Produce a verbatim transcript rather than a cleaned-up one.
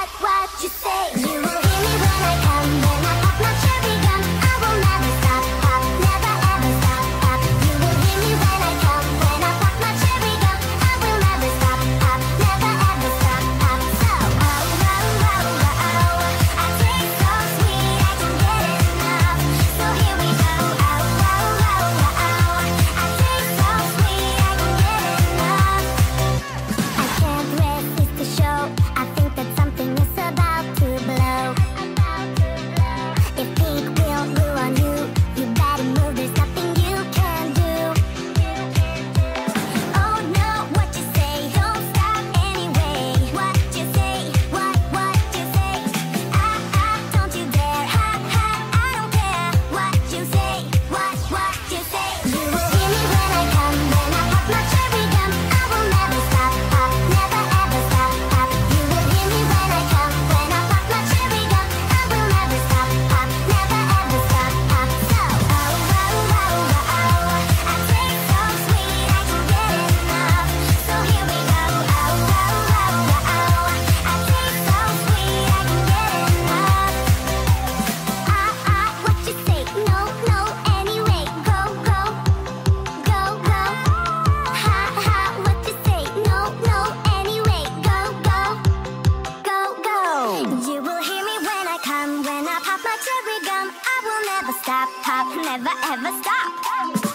what, what you say. You will hear me when I come, when I pop my cherry gum. I will never stop, pop, never ever stop, pop. You will hear me when I come, when I pop my cherry gum. I will never stop, pop, never ever stop, pop. So, oh, oh, oh, oh, oh, I taste so sweet, I can get enough. So here we go, oh, oh, oh, oh, oh, I taste so sweet, I can get enough. I can't resist the show. I think that something is about to blow. If pink will glue on you, you better move, there's nothing you can do. Oh no, what you say, don't stop anyway. What you say, what, what you say. Ah, ah, don't you dare, ha, ha, I don't care. What you say, what, what you say. You will hear me when I come, when I pop my cherry gum. I will never stop, pop, never ever stop, pop. You will hear me when I come, when I pop my cherry gum. I will never stop, pop, never ever stop, pop. So, oh, oh, oh, oh, oh, I taste so sweet, I can get enough. So here we go, oh, oh, oh, oh, oh, I taste so sweet, I can get enough. Ah, ah, what you say, no, no, anyway, go, go, go, go. Ha, ha, what you say, no, no, anyway, go, go, go, go. You will hear me when I come, when I pop my cherry gum. I will never stop, pop, never ever stop.